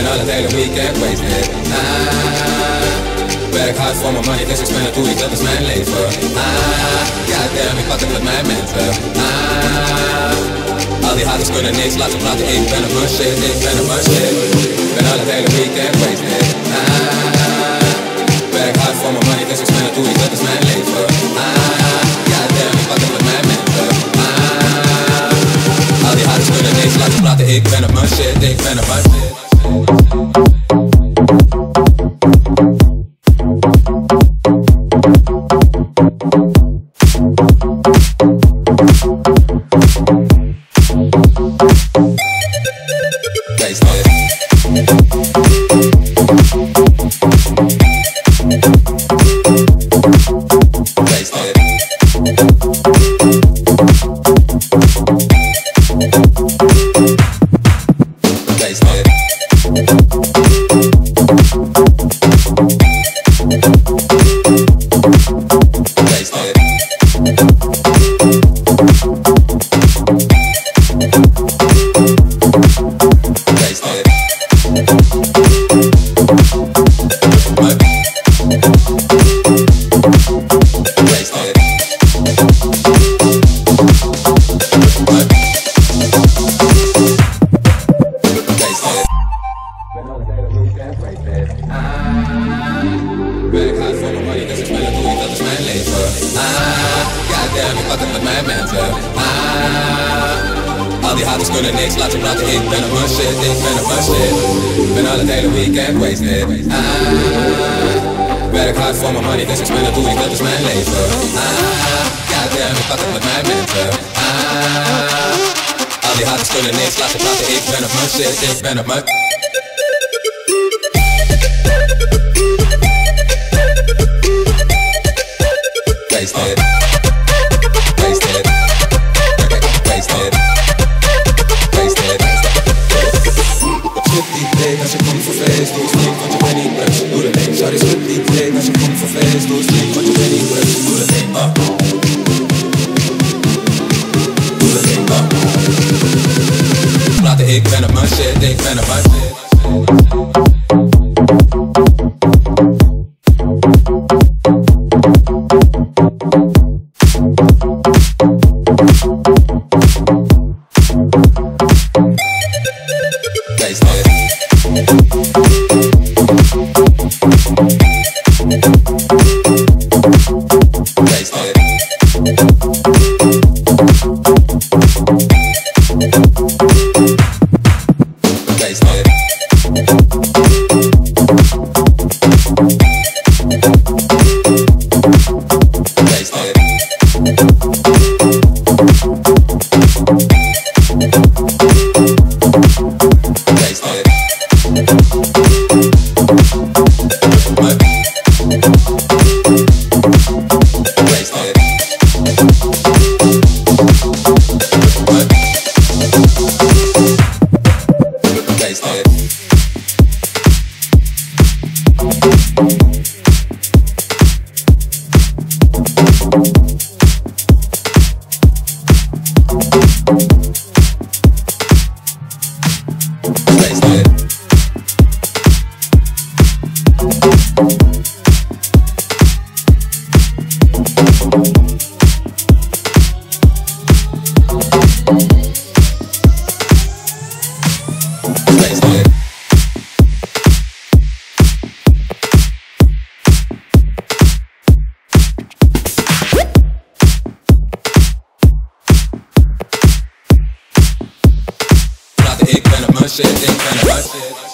al het hele weekend wasted. Werk hard voor mijn money, dus ik spend het hoe ik wil, dat is mijn leven. Goddamn, ik pak het met mijn mensen. Al die haters kunnen niks laten praten, ik ben op mijn shit, ik ben op mijn shit. Ben al het hele weekend wasted. Werk hard voor mijn money, dus ik spend het hoe ik wil, dat is mijn leven. Goddamn, ik pak het met mijn mensen. Al die haters kunnen niks laten praten, ik ben op mijn shit, ik ben op mijn shit. Werk hard voor mijn money, dus ik spend het hoe ik wil, dat is mijn leven. Goddamn, ik pak het met mijn mensen. Al die haters kunnen niks laten praten, ik ben op mijn shit, ik ben op mijn shit. Ben al het hele weekend wasted. Werk hard voor mijn money, dus ik spend het hoe ik wil, dat is mijn leven. Goddamn, ik pak het met mijn mensen. Al die haters kunnen niks laten praten, ik ben op mijn shit, ik ben op mijn... Wasted, wasted, wasted, wasted. Schud die plek als je komt voor feest, doe slik, want je bent niet brugs, doe de ding. Sorry, schud die plek als je komt voor feest, doe slik, want je bent niet brugs, doe de ding. Doe de ding, Praten, ik ben op mijn shit, ik ben op mijn shit. Ik ben op mijn shit, ik ben op mijn shit.